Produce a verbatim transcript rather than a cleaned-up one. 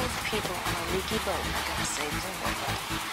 people on a leaky boat are gonna save the world.